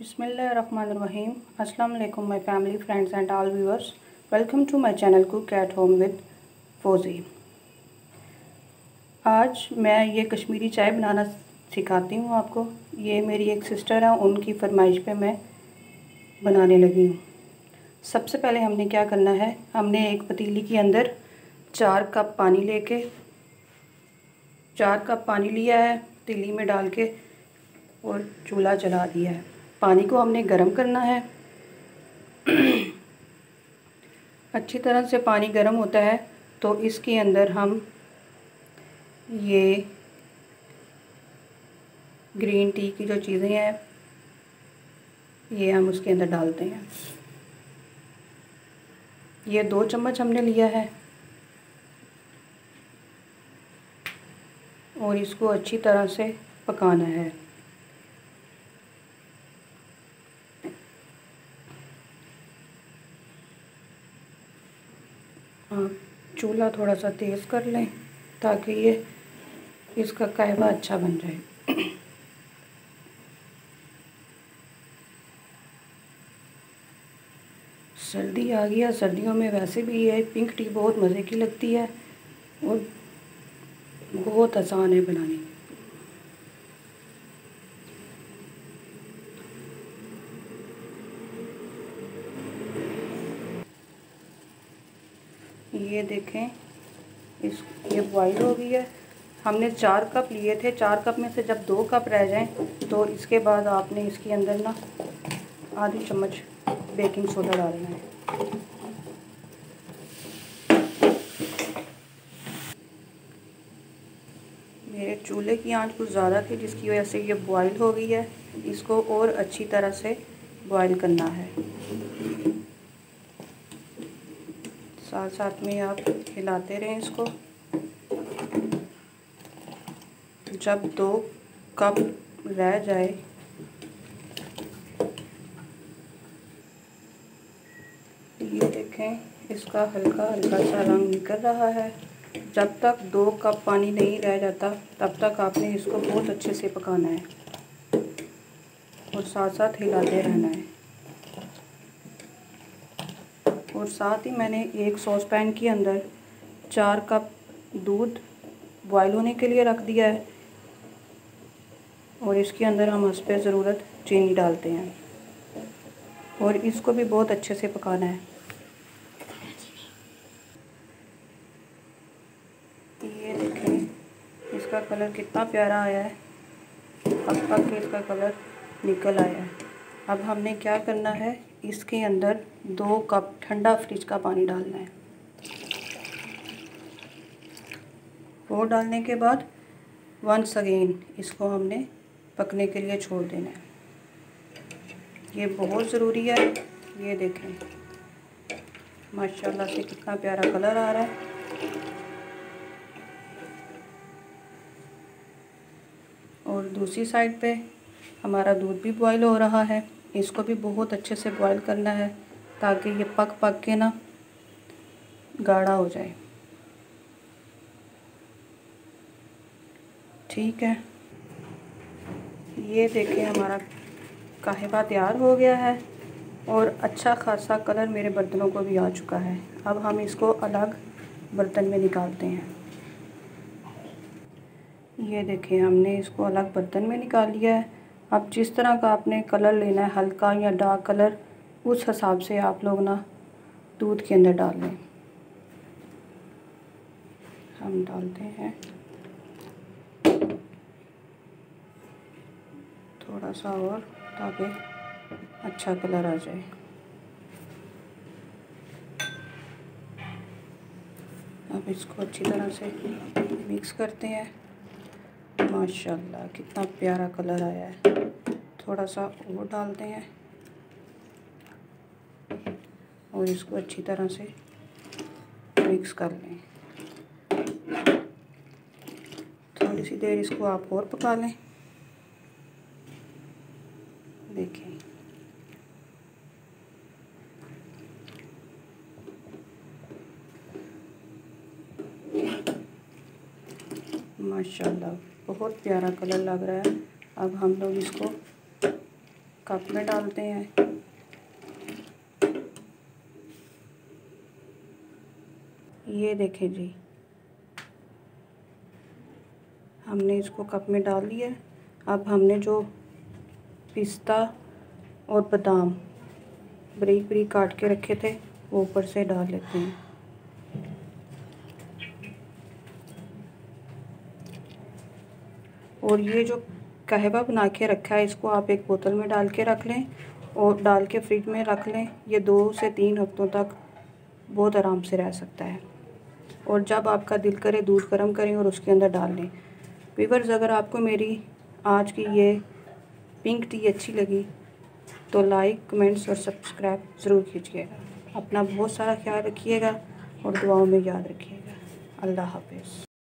बिस्मिल्लाहिर्रहमानिर्रहीम। अस्सलाम वालेकुम my family friends and all viewers. Welcome to my channel cook at home with Fauji. आज मैं ये कश्मीरी चाय बनाना सिखाती हूँ आपको। ये मेरी एक सिस्टर है, उनकी फरमाइश पे मैं बनाने लगी हूँ। सबसे पहले हमने क्या करना है, हमने एक पतीली के अंदर 4 कप पानी लिया है, पतीली में डाल के और चूल्हा जला दिया है। पानी को हमने गर्म करना है। अच्छी तरह से पानी गर्म होता है तो इसके अंदर हम ये ग्रीन टी की जो चीज़ें हैं ये हम उसके अंदर डालते हैं। ये 2 चम्मच हमने लिया है और इसको अच्छी तरह से पकाना है। आप चूल्हा थोड़ा सा तेज़ कर लें ताकि ये इसका कहवा अच्छा बन जाए। सर्दी आ गई है, सर्दियों में वैसे भी ये पिंक टी बहुत मज़े की लगती है और बहुत आसान है बनानी। ये देखें, ये बॉईल हो गई है। हमने 4 कप लिए थे, 4 कप में से जब 2 कप रह जाएं तो इसके बाद आपने इसके अंदर ना आधी चम्मच बेकिंग सोडा डालना है। मेरे चूल्हे की आंच कुछ ज़्यादा थी जिसकी वजह से ये बॉईल हो गई है। इसको और अच्छी तरह से बॉईल करना है। साथ साथ में आप हिलाते रहें इसको। जब 2 कप रह जाए ये देखें, इसका हल्का हल्का सा रंग निकल रहा है। जब तक 2 कप पानी नहीं रह जाता तब तक आपने इसको बहुत अच्छे से पकाना है और साथ साथ हिलाते रहना है। और साथ ही मैंने एक सॉस पैन के अंदर 4 कप दूध बॉईल होने के लिए रख दिया है और इसके अंदर हम हस्बे ज़रूरत चीनी डालते हैं और इसको भी बहुत अच्छे से पकाना है। ये देखें, इसका कलर कितना प्यारा आया है, पक के इसका कलर निकल आया है। अब हमने क्या करना है, इसके अंदर 2 कप ठंडा फ्रिज का पानी डालना है। वो डालने के बाद वंस अगेन इसको हमने पकने के लिए छोड़ देना है। ये बहुत ज़रूरी है। ये देखें, माशाल्लाह से कितना प्यारा कलर आ रहा है। और दूसरी साइड पे हमारा दूध भी बॉईल हो रहा है। इसको भी बहुत अच्छे से बॉईल करना है ताकि ये पक के ना गाढ़ा हो जाए। ठीक है, ये देखें, हमारा कहवा तैयार हो गया है और अच्छा खासा कलर मेरे बर्तनों को भी आ चुका है। अब हम इसको अलग बर्तन में निकालते हैं। ये देखें, हमने इसको अलग बर्तन में निकाल लिया है। अब जिस तरह का आपने कलर लेना है, हल्का या डार्क कलर, उस हिसाब से आप लोग ना दूध के अंदर डाल लें। हम डालते हैं थोड़ा सा और ताकि अच्छा कलर आ जाए। अब इसको अच्छी तरह से मिक्स करते हैं। माशाल्लाह कितना प्यारा कलर आया है। थोड़ा सा और डालते हैं और इसको अच्छी तरह से मिक्स कर लें। थोड़ी सी देर इसको आप और पका लें। देखें, माशाल्लाह बहुत प्यारा कलर लग रहा है। अब हम लोग इसको कप में डालते हैं। ये देखें जी, हमने इसको कप में डाल दिया। अब हमने जो पिस्ता और बादाम बारीक बारीक काट के रखे थे वो ऊपर से डाल लेते हैं। और ये जो कहवा बना के रखा है इसको आप एक बोतल में डाल के रख लें और डाल के फ्रिज में रख लें। ये 2 से 3 हफ्तों तक बहुत आराम से रह सकता है। और जब आपका दिल करे दूध गर्म करें और उसके अंदर डाल लें। व्यूअर्स, अगर आपको मेरी आज की ये पिंक टी अच्छी लगी तो लाइक, कमेंट्स और सब्सक्राइब ज़रूर कीजिएगा। अपना बहुत सारा ख्याल रखिएगा और दुआओं में याद रखिएगा। अल्लाह हाफ़िज़।